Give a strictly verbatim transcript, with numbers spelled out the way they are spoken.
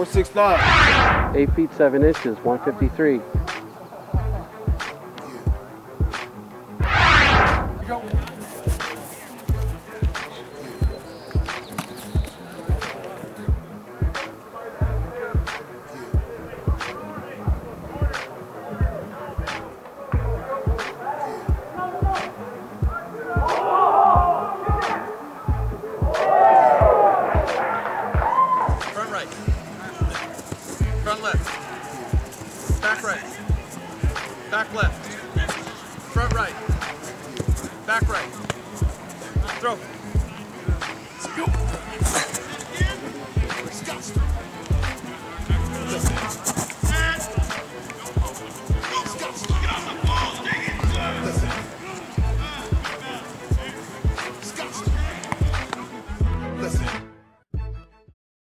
six five. eight feet seven inches, one fifty-three. Front right. Front left. Back right. Back left. Front right. Back right. Throw.